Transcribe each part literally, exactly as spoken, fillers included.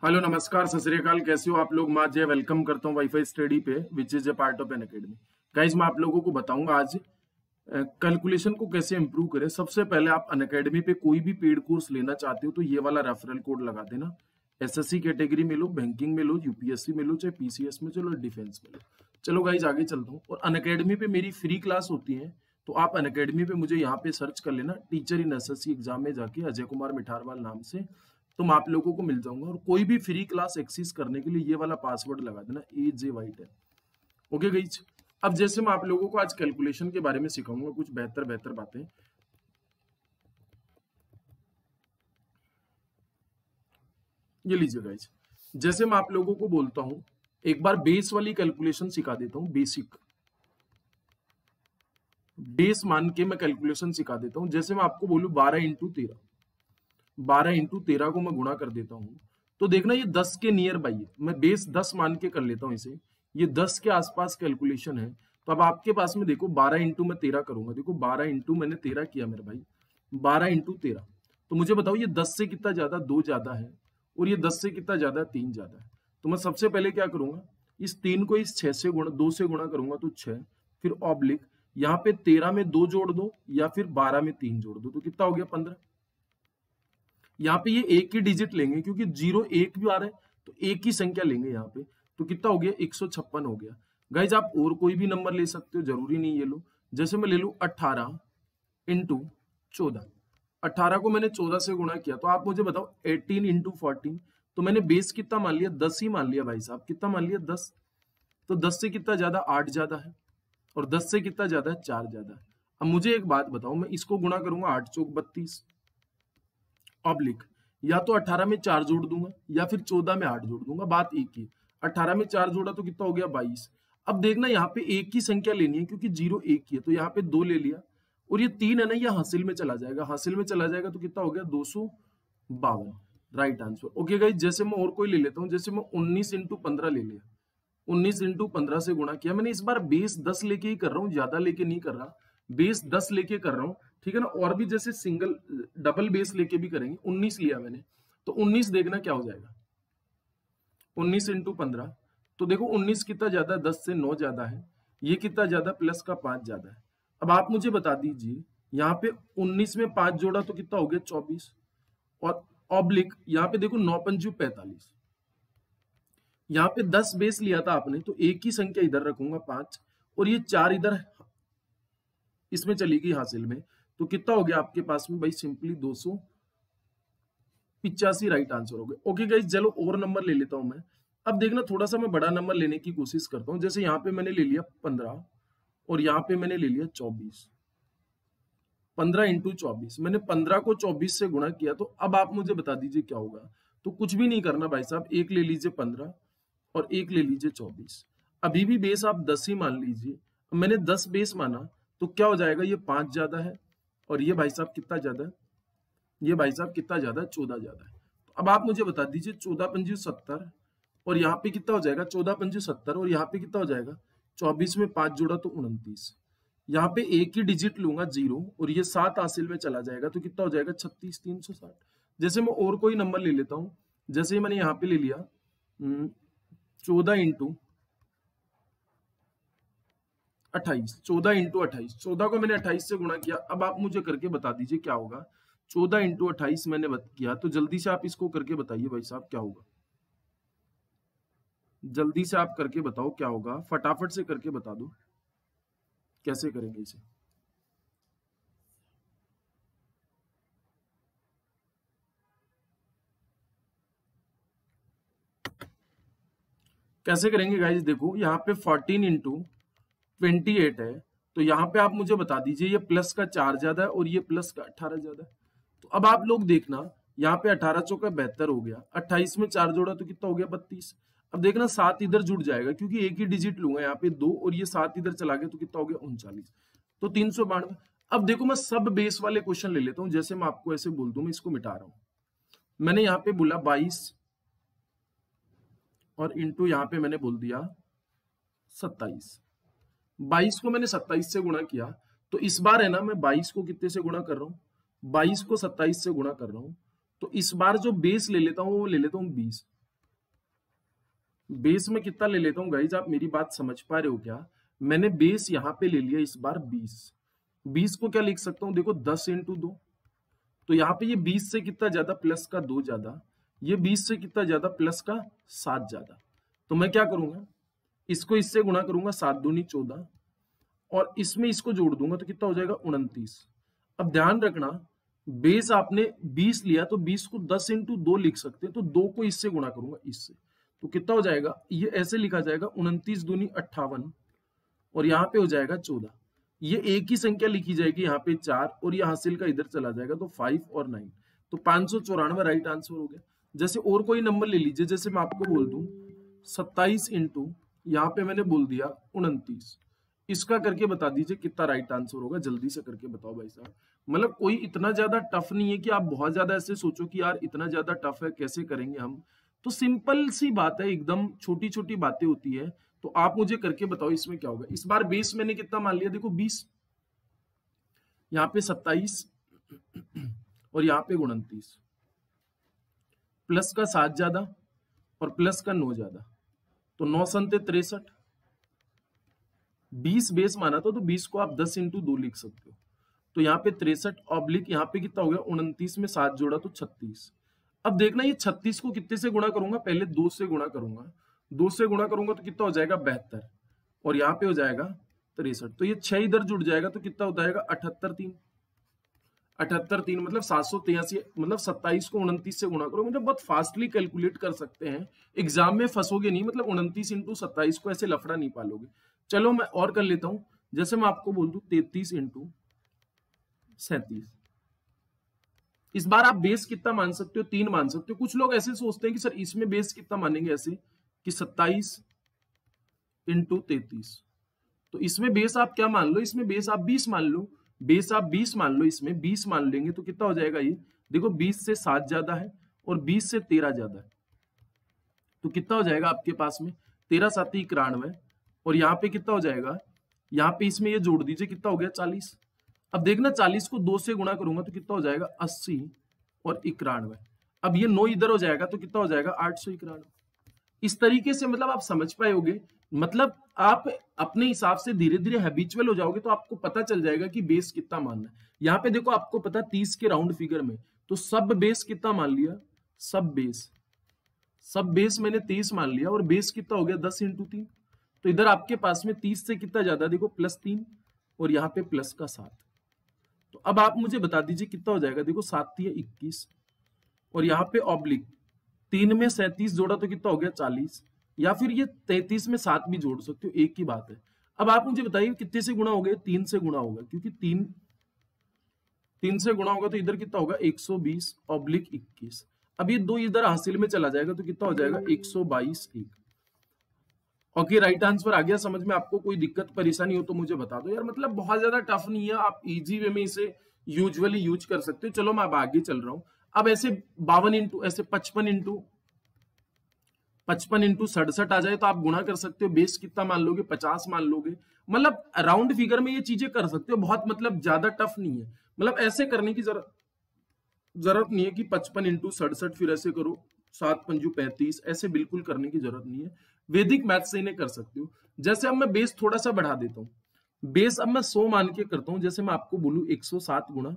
Hello नमस्कार सत श्री अकाल। कैसे हो आप लोग? मैं जय वेलकम करता हूँ वाईफाई स्टडी पे which is a part of Unacademy. Guys मैं आप लोगों को बताऊंगा आज कैलकुलेशन को कैसे इंप्रूव करें। सबसे पहले आप अन अकेडमी पे कोई भी पेड कोर्स लेना चाहते हो तो ये वाला रेफरल कोड लगा देना। एसएससी कैटेगरी में लो, बैंकिंग में लो, यूपीएससी में लो, चाहे पीसीएस में चलो, डिफेंस में लो। चलो गाइज आगे चलता हूँ। और अन अकेडमी पे मेरी फ्री क्लास होती है, तो आप अन अकेडमी पे मुझे यहाँ पे सर्च कर लेना, टीचर इन एसएससी एग्जाम में जाके अजय कुमार मिठारवाल नाम से, तुम आप लोगों को मिल जाऊंगा। और कोई भी फ्री क्लास एक्सेस करने के लिए ये वाला पासवर्ड लगा देना, ए जे वाइट है। ओके गाइज, अब जैसे मैं आप लोगों को आज कैलकुलेशन के बारे में सिखाऊंगा कुछ बेहतर बेहतर बातें। ये लीजिए गाइज, जैसे मैं आप लोगों को बोलता हूं, एक बार बेस वाली कैलकुलेशन सिखा देता हूं। बेसिक बेस मान के मैं कैलकुलेशन सिखा देता हूं। जैसे मैं आपको बोलूं बारह इंटू तेरह, बारह इंटू तेरह को मैं गुणा कर देता हूं, तो देखना ये दस के नियर बाई है। मैं बेस दस मान के कर लेता हूं इसे, ये दस के आसपास कैलकुलेशन है। तो अब आपके पास में देखो बारह इंटू मैं तेरह करूंगा। देखो बारह इंटू मैंने तेरह किया मेरे भाई, बारह इंटू तेरह। तो मुझे बताओ ये दस से कितना ज्यादा? दो ज्यादा है। और ये दस से कितना ज्यादा? तीन ज्यादा है। तो मैं सबसे पहले क्या करूंगा, इस तीन को इस छह से गुणा, दो से गुणा करूंगा तो छह, फिर ऑब्लिक यहाँ पे तेरह में दो जोड़ दो या फिर बारह में तीन जोड़ दो, तो कितना हो गया? पंद्रह। यहाँ पे ये एक ही डिजिट लेंगे क्योंकि जीरो एक भी आ रहा है, तो एक ही संख्या लेंगे यहाँ पे। तो कितना हो गया? एक सौ छप्पन हो गया। गाइज आप और कोई भी नंबर ले सकते हो, जरूरी नहीं ये लो। जैसे मैं ले लू अट्ठारह इंटू चौदह, अट्ठारह को मैंने चौदह से गुणा किया, तो आप मुझे बताओ अठारह इंटू फोर्टीन, तो मैंने बेस कितना मान लिया? दस ही मान लिया भाई साहब। कितना मान लिया? दस। तो दस से कितना ज्यादा? आठ ज्यादा है। और दस से कितना ज्यादा है? चार ज्यादा है। अब मुझे एक बात बताओ, मैं इसको गुणा करूंगा, आठ चौक बत्तीस, ऑब्लिक या तो अठारह में चार जोड़ दूंगा या फिर चौदह में आठ जोड़ दूंगा, बात एक ही। अठारह में चार जोड़ा तो कितना हो गया? बाईस। अब देखना यहाँ पे एक ही संख्या लेनी है क्योंकि जीरो एक ही है, तो यहाँ पे दो ले लिया। और ये तीन है ना, ये हासिल में चला जाएगा, हासिल में चला जाएगा तो कितना हो गया? दो सौ बावन। Right answer. ओके गाइस, जैसे मैं और कोई ले लेता हूँ। जैसे मैं उन्नीस इंटू पंद्रह ले लिया, उन्नीस इंटू पंद्रह से गुणा किया। मैंने इस बार बेस दस लेके ही कर रहा हूँ, ज्यादा लेके नहीं कर रहा, बेस दस लेके कर रहा हूँ, ठीक है ना। और भी जैसे सिंगल डबल बेस लेके भी करेंगे। उन्नीस लिया मैंने, तो उन्नीस देखना क्या हो जाएगा? उन्नीस इंटू पंद्रह, तो देखो उन्नीस कितना ज्यादा है? दस से नौ ज्यादा है। ये कितना ज्यादा? प्लस का पांच ज्यादा है। अब आप मुझे बता दीजिए, यहाँ पे उन्नीस में पांच जोड़ा तो कितना हो गया? चौबीस। और ऑब्लिक यहाँ पे देखो नौ पंजू पैंतालीस, यहाँ पे दस बेस लिया था आपने, तो एक ही संख्या इधर रखूंगा पांच, और ये चार इधर इसमें चली गई हासिल में, तो कितना हो गया आपके पास में भाई? सिंपली दो सौ पिचासी। राइट आंसर हो गया। ओके गाइस, चलो और नंबर ले लेता हूं मैं। अब देखना थोड़ा सा मैं बड़ा नंबर लेने की कोशिश करता हूं। जैसे यहाँ पे मैंने ले लिया पंद्रह और यहाँ पे मैंने ले लिया चौबीस। पंद्रह इंटू चौबीस, मैंने पंद्रह को चौबीस से गुणा किया। तो अब आप मुझे बता दीजिए क्या होगा। तो कुछ भी नहीं करना भाई साहब, एक ले लीजिए पंद्रह और एक ले लीजिए चौबीस। अभी भी बेस आप दस ही मान लीजिए। मैंने दस बेस माना, तो क्या हो जाएगा? ये पांच ज्यादा है, और ये भाई साहब कितना ज्यादा है? ये भाई साहब कितना ज्यादा है? चौदह ज्यादा है। तो अब आप मुझे बता दीजिए, चौदह पंजी सत्तर, और यहाँ पे कितना हो जाएगा? चौदह पंजी सत्तर, और यहाँ पे कितना हो जाएगा? चौबीस में पांच जोड़ा तो उनतीस। यहाँ पे एक ही डिजिट लूंगा जीरो, और ये सात हासिल में चला जाएगा, तो कितना हो जाएगा? छत्तीस तीन सौ साठ। जैसे मैं और कोई नंबर ले लेता हूं। जैसे मैंने यहाँ पे ले लिया चौदह इंटू अट्ठाईस, चौदह इंटू अट्ठाईस, चौदह को मैंने अट्ठाईस से गुणा किया। अब आप मुझे करके बता दीजिए क्या होगा। चौदह इंटू अट्ठाईस मैंने किया, तो जल्दी से आप इसको करके बताइए भाई साहब क्या होगा। जल्दी से आप करके बताओ क्या होगा, फटाफट से करके बता दो कैसे करेंगे इसे। कैसे करेंगे गाइस? देखो यहाँ पे फोर्टीन इंटू ट्वेंटी एट है, तो यहाँ पे आप मुझे बता दीजिए, ये प्लस का चार ज्यादा है और ये प्लस का अठारह ज्यादा है। तो अब आप लोग देखना, यहाँ पे अठारह चौका बहत्तर हो गया, अट्ठाईस में चार जोड़ा तो कितना हो गया? बत्तीस। अब देखना सात इधर जुड़ जाएगा क्योंकि एक ही डिजिट लूंगा, यहाँ पे दो, और ये सात इधर चला गया तो कितना हो गया? उनचालीस। तो तीन सौ बानवे। अब देखो मैं सब बेस वाले क्वेश्चन ले लेता हूं। जैसे मैं आपको ऐसे बोल दूं, मैं इसको मिटा रहा हूं। मैंने यहाँ पे बोला बाईस, और इंटू यहाँ पे मैंने बोल दिया सत्ताईस। बाईस को मैंने सत्ताईस से गुणा किया, तो इस बार है ना, मैं बाईस को कितने से गुणा कर रहा हूँ? बाईस को सत्ताईस से गुणा कर रहा हूं। तो इस बार जो बेस ले लेता हूं वो ले लेता हूं बीस, बेस में कितना ले लेता हूँ गाइज, आप मेरी बात समझ पा रहे हो क्या? मैंने बेस यहाँ पे ले लिया इस बार बीस। बीस को क्या लिख सकता हूँ, देखो दस इंटू दो, तो यहाँ पे ये बीस से कितना ज्यादा प्लस का दो ज्यादा, ये बीस से कितना ज्यादा प्लस का सात ज्यादा। तो मैं क्या करूंगा, इसको इससे गुणा करूंगा, सात दूनी चौदह, और इसमें इसको जोड़ दूंगा तो कितना हो जाएगा उनतीस। अब ध्यान रखना, बेस आपने बीस लिया तो बीस को दस इंटू दो लिख सकते हैं, तो दो को इससे गुणा करूंगा इससे, तो कितना हो जाएगा, ये ऐसे लिखा जाएगा उनतीस दूनी अट्ठावन, और यहाँ पे हो जाएगा चौदह। ये एक ही संख्या लिखी जाएगी यहाँ पे चार, और ये हासिल का इधर चला जाएगा, तो फाइव और नाइन, तो पांच सौ चौरानवे राइट आंसर हो गया। जैसे और कोई नंबर ले लीजिए, जैसे मैं आपको बोल दूं सत्ताईस इंटू यहाँ पे मैंने बोल दिया उनतीस, इसका करके बता दीजिए कितना राइट आंसर होगा, जल्दी से करके बताओ भाई साहब। मतलब कोई इतना ज्यादा टफ नहीं है कि आप बहुत ज्यादा ऐसे सोचो कि यार इतना ज्यादा टफ है कैसे करेंगे हम, तो सिंपल सी बात है, एकदम छोटी छोटी बातें होती है। तो आप मुझे करके बताओ इसमें क्या होगा। इस बार बेस मैंने कितना मान लिया, देखो बीस, यहाँ पे सत्ताईस और यहाँ पे उनतीस, प्लस का सात ज्यादा और प्लस का नौ ज्यादा, तो नौ संते तिरसठ, बीस बेस माना था तो बीस को आप दस इंटू दो लिख सकते हो, तो यहाँ पे तिरसठ ऑब्लिक यहाँ पे कितना हो गया उनतीस में सात जोड़ा तो छत्तीस। अब देखना ये छत्तीस को कितने से गुणा करूंगा, पहले दो से गुणा करूंगा, दो से गुणा करूंगा तो कितना हो जाएगा बहत्तर, और यहाँ पे हो जाएगा तिरसठ, तो ये छह इधर जुड़ जाएगा तो कितना हो जाएगा अठहत्तर तीन, अठहत्तर तीन मतलब सात सौ तिरासी, मतलब सत्ताईस को उनतीस से गुणा करो, मतलब बहुत फास्टली कैलकुलेट कर सकते हैं, एग्जाम में फंसोगे नहीं, मतलब उनतीस इंटू सत्ताईस को ऐसे लफड़ा नहीं पालोगे। चलो मैं और कर लेता हूं, जैसे मैं आपको बोल दूं तैतीस इंटू सैंतीस, इस बार आप बेस कितना मान सकते हो, तीन मान सकते हो। कुछ लोग ऐसे सोचते हैं कि सर इसमें बेस कितना मानेंगे, ऐसे कि सत्ताईस इंटू तैतीस, तो इसमें बेस आप क्या मान लो, इसमें बेस आप बीस मान लो, बेस आप बीस मान लो, इसमें बीस मान लेंगे तो कितना हो जाएगा, ये देखो बीस से सात ज्यादा है और बीस से तेरह ज्यादा है, तो कितना हो जाएगा आपके पास में तेरह सात इक्यानवे, और यहाँ पे कितना हो जाएगा, यहाँ पे इसमें ये जोड़ दीजिए कितना हो गया चालीस। अब देखना चालीस को दो से गुणा करूंगा तो कितना हो जाएगा अस्सी और इक्यानवे, अब ये नौ इधर हो जाएगा तो कितना हो जाएगा आठ सौ इक्यानवे। इस तरीके से मतलब आप समझ पाओगे, मतलब आप अपने हिसाब से धीरे धीरे हैबिचुअल हो जाओगे तो आपको पता चल जाएगा कि बेस कितना मानना है। यहाँ पे देखो आपको पता तीस के राउंड फिगर में, तो सब बेस कितना मान लिया, सब बेस सब बेस मैंने तीस मान लिया, और बेस कितना हो गया दस इंटू तीन, तो इधर आपके पास में तीस से कितना ज्यादा, देखो प्लस तीन और यहाँ पे प्लस का सात, तो अब आप मुझे बता दीजिए कितना हो जाएगा, देखो सात तीन इक्कीस, और यहाँ पे ऑब्लिक तीन में सैंतीस जोड़ा तो कितना हो गया चालीस, या फिर ये तैतीस में सात भी जोड़ सकते हो, एक ही बात है। अब आप मुझे बताइए कितने से गुणा हो गया, तीन से गुणा होगा, क्योंकि तीन तीन से गुणा होगा तो इधर कितना होगा एक सौ बीस ऑब्लिक इक्कीस, अब ये दो इधर हासिल में चला जाएगा तो कितना हो जाएगा एक सौ बाईस एक। ओके राइट आंसर आ गया समझ में, आपको कोई दिक्कत परेशानी हो तो मुझे बता दो यार, मतलब बहुत ज्यादा टफ नहीं है, आप इजी वे में इसे यूजुअली यूज कर सकते हो। चलो मैं अब आगे चल रहा हूं, अब ऐसे बावन इंटू ऐसे पचपन इंटू पचपन इंटू सड़सठ आ जाए तो आप गुणा कर सकते हो, बेस कितना मान लोगे पचास मान लोगे, मतलब राउंड फिगर में ये चीजें कर सकते हो, बहुत मतलब ज्यादा टफ नहीं है, मतलब ऐसे करने की जरूरत जरूरत नहीं है कि पचपन इंटू सड़सठ फिर ऐसे करो सात पंजू पैंतीस, ऐसे बिल्कुल करने की जरूरत नहीं है, वैदिक मैथ से इन्हें कर सकते हो। जैसे अब मैं बेस थोड़ा सा बढ़ा देता हूं, बेस अब मैं सौ मान के करता हूं, जैसे मैं आपको बोलूं एक सौ सात गुणा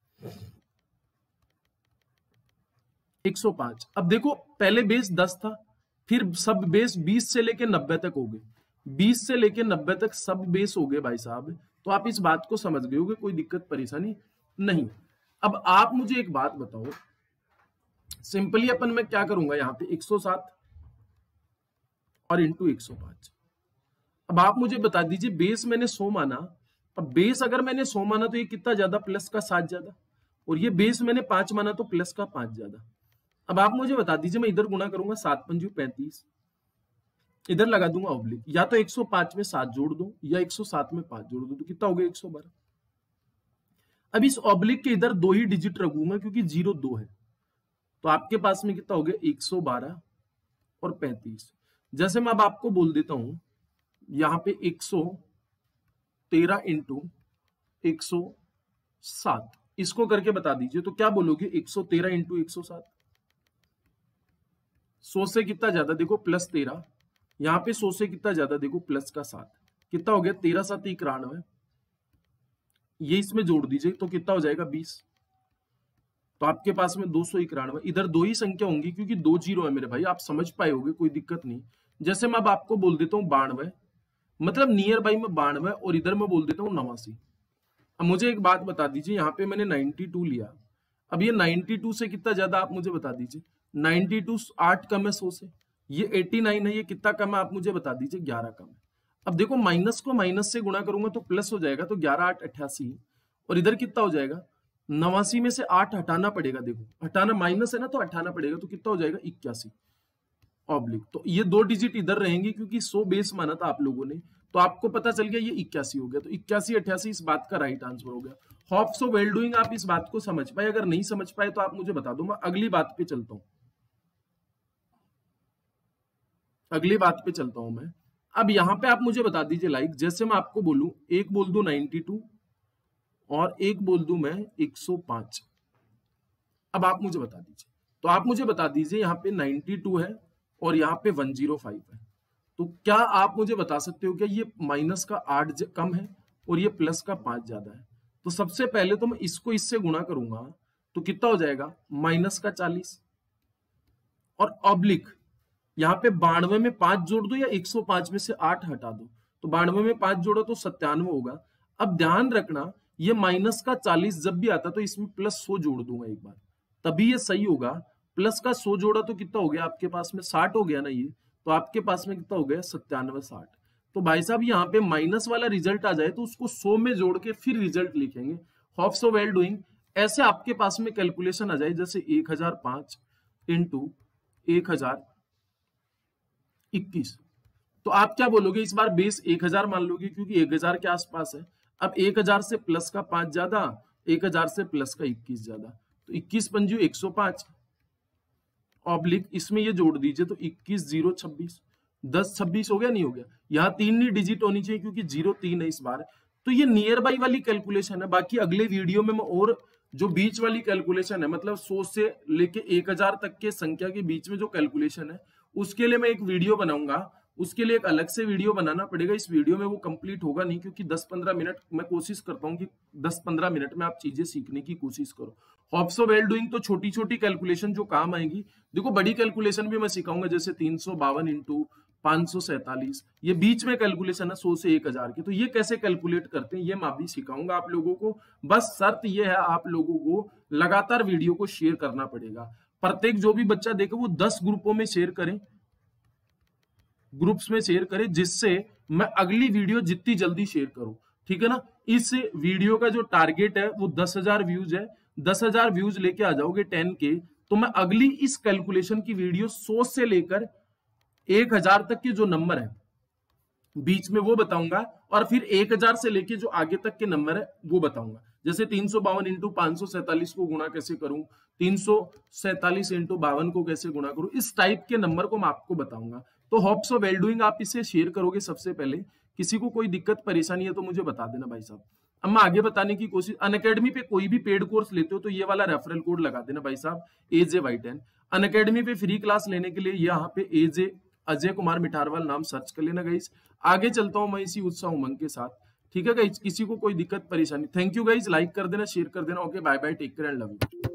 एक सौ पांच, अब देखो पहले बेस दस था, फिर सब बेस बीस से लेके नब्बे तक हो गए, बीस से लेके नब्बे तक सब बेस हो गए भाई साहब, तो आप इस बात को समझ गए होगे, कोई दिक्कत परेशानी नहीं। अब आप मुझे एक बात बताओ, सिंपली अपन मैं क्या करूंगा यहाँ पे एक सौ सात और इंटू एक सौ पांच, अब आप मुझे बता दीजिए बेस मैंने सौ माना, अब बेस अगर मैंने सौ माना तो ये कितना ज्यादा प्लस का सात ज्यादा, और ये बेस मैंने पांच माना तो प्लस का पांच ज्यादा। अब आप मुझे बता दीजिए मैं इधर गुणा करूंगा सात पंजू पैंतीस, इधर लगा दूंगा ऑब्लिक, या तो एक सौ पांच में सात जोड़ दो या एक सौ सात में पांच जोड़ दो, तो कितना हो गया एक सौ बारह। अब इस ऑब्लिक के इधर दो ही डिजिट रखूंगा क्योंकि जीरो दो है, तो आपके पास में कितना हो गया एक सौ बारह और पैंतीस। जैसे मैं अब आपको बोल देता हूं यहां पे एक सौ तेरह इंटू एक सौ सात, इसको करके बता दीजिए तो क्या बोलोगे एक सौ तेरह इंटू एक सौ सात, सौ से कितना ज्यादा देखो प्लस तेरह यहाँ पे सौ से कितना ज्यादा, देखो प्लस का सात, कितना हो गया तेरह सात इक्यानवे, ये इसमें जोड़ दीजिए तो कितना हो जाएगा बीस। तो आपके पास में दो सौ इक्यानवे, इधर दो ही संख्या होंगी क्योंकि दो जीरो है मेरे भाई, आप समझ पाए होगे, कोई दिक्कत नहीं। जैसे मैं अब आपको बोल देता हूँ बानवे, मतलब नियर बाई में बानवे, और इधर मैं बोल देता हूँ नवासी। अब मुझे एक बात बता दीजिए, यहाँ पे मैंने बानवे लिया, अब ये बानवे से कितना ज्यादा आप मुझे बता दीजिए। बानवे आठ कम है सौ से, ये नवासी है, ये कितना कम है आप मुझे बता दीजिए, ग्यारह कम है। अब देखो माइनस को माइनस से गुणा करूंगा तो प्लस हो जाएगा, तो ग्यारह आठ अट्ठासी, और इधर कितना हो जाएगा, नवासी में से आठ हटाना पड़ेगा, देखो हटाना, माइनस है ना तो हटाना पड़ेगा, तो कितना हो जाएगा इक्यासी ऑब्लिक। तो ये दो डिजिट इधर रहेंगे क्योंकि सौ बेस माना था आप लोगों ने, तो आपको पता चल गया ये इक्यासी हो गया, तो इक्यासी अट्ठासी इस बात का राइट आंसर हो गया। होप सो वेल डूइंग, आप इस बात को समझ पाए, अगर नहीं समझ पाए तो आप मुझे बता दो, मैं अगली बात पे चलता हूं, अगली बात पे चलता हूं मैं। अब यहां पे आप मुझे बता दीजिए, लाइक जैसे मैं आपको बोलूं, एक बोल दू बानवे और एक बोल दू मैं एक सौ पांच, अब आप मुझे बता दीजिए, तो आप मुझे बता दीजिए यहाँ पे बानवे है और यहाँ पे एक सौ पांच है, तो क्या आप मुझे बता सकते हो क्या ये माइनस का आठ कम है और ये प्लस का पांच ज्यादा है? तो सबसे पहले तो मैं इसको इससे गुणा करूंगा तो कितना हो जाएगा, माइनस का चालीस, और ऑब्लिक यहाँ पे बानवे में पांच जोड़ दो या एक सौ पांच में से आठ हटा दो, तो बानवे में पांच जोड़ो तो सत्तानवे होगा। अब ध्यान रखना ये माइनस का चालीस जब भी आता तो इसमें प्लस सौ जोड़ दूंगा एक बार, तभी ये सही होगा। प्लस का सौ जोड़ा तो कितना हो गया आपके पास में, साठ हो गया ना ये, तो आपके पास में कितना हो गया, सत्तानवे साठ। तो भाई साहब यहाँ पे माइनस वाला रिजल्ट आ जाए तो उसको सौ में जोड़ के फिर रिजल्ट लिखेंगे। होप सो वेल डूइंग, ऐसे आपके पास में कैलकुलेशन आ जाए, जैसे एक हजार पांच इंटू एक हजार इक्कीस, तो आप क्या बोलोगे, इस बार बेस एक हजार मान लोगे क्योंकि एक हजार के आसपास है। अब एक हजार से प्लस का पांच ज्यादा, एक हजार से प्लस का इक्कीस ज्यादा, तो इक्कीस पंजू एक सौ पांच ऑब्लिक इसमें ये जोड़ दीजिए तो इक्कीस जीरो छब्बीस, दस छब्बीस हो गया, नहीं हो गया, यहाँ तीन ही डिजिट होनी चाहिए क्योंकि जीरो तीन है इस बार। तो ये नियर बाई वाली कैलकुलेशन है, बाकी अगले वीडियो में मैं और जो बीच वाली कैलकुलेशन है, मतलब सौ से लेके एक हजार तक के संख्या के बीच में जो कैलकुलेशन है, उसके लिए मैं एक वीडियो बनाऊंगा, उसके लिए एक अलग से वीडियो बनाना पड़ेगा। इस वीडियो में वो कंप्लीट होगा नहीं क्योंकि दस पंद्रह मिनट मैं कोशिश करता हूँ कि दस पंद्रह मिनट में आप चीजें सीखने की कोशिश करो। होप सो वेल डूइंग, तो छोटी छोटी कैलकुलेशन जो काम आएंगी, देखो बड़ी कैलकुलेशन भी मैं सिखाऊंगा, जैसे तीन सौ बावन इंटू पांच सौ सैतालीस, ये बीच में कैलकुलेशन है सौ से एक हजार की, तो ये कैसे कैलकुलेट करते हैं ये मैं भी सिखाऊंगा आप लोगों को। बस शर्त ये है, आप लोगों को लगातार वीडियो को शेयर करना पड़ेगा। प्रत्येक जो भी बच्चा देखे वो दस ग्रुपों में शेयर करें, ग्रुप्स में शेयर करें, जिससे मैं अगली वीडियो जितनी जल्दी शेयर करूं, ठीक है ना। इस वीडियो का जो टारगेट है वो दस हजार व्यूज है, दस हजार व्यूज लेके आ जाओगे टेन के, तो मैं अगली इस कैलकुलेशन की वीडियो सौ से लेकर एक हजार तक के जो नंबर है बीच में वो बताऊंगा, और फिर एक हजार से लेके जो आगे तक के नंबर है वो बताऊंगा। जैसे तीन सौ बावन इंटू पांच सौ सैतालीस को गुणा कैसे करूं, तीन सौ सैतालीस इंटू बावन को कैसे गुणा करूं, इस टाइप के नंबर को मैं आपको बताऊंगा। तो होप सो वेल डूइंग, आप इसे शेयर करोगे सबसे पहले। किसी को कोई दिक्कत परेशानी है तो मुझे बता देना भाई साहब। अब मैं आगे बताने की कोशिश, अनअकैडमी पे कोई भी पेड कोर्स लेते हो तो ये वाला रेफरल कोड लगा देना भाई साहब, एजे वाई टेन। अनअकैडमी पे फ्री क्लास लेने के लिए यहाँ पे एजे अजय कुमार मिठारवाल नाम सर्च कर लेना गाइस। आगे चलता हूं मैं इसी उत्साह उमंग के साथ, ठीक है गाइस। किसी को कोई दिक्कत परेशानी, थैंक यू गाइस, लाइक कर देना, शेयर कर देना। Okay bye bye, take care and love you.